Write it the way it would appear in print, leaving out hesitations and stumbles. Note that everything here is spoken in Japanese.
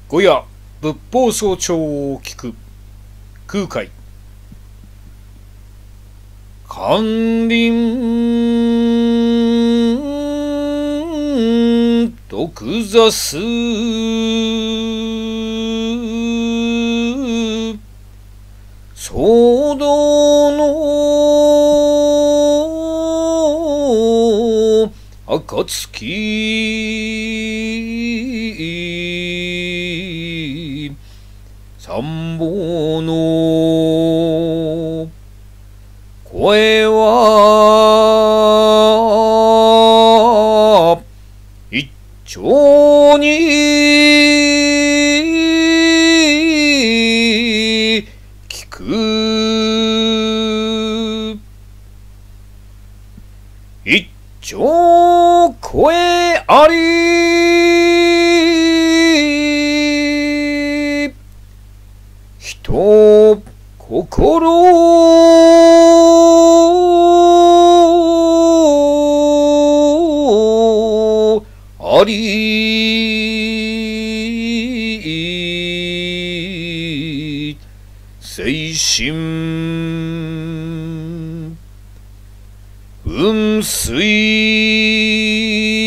五夜仏法総長を聞く空海。関林徳座す騒動の暁参謀の声は一丁に聞く。一丁声あり人心あり精神雲水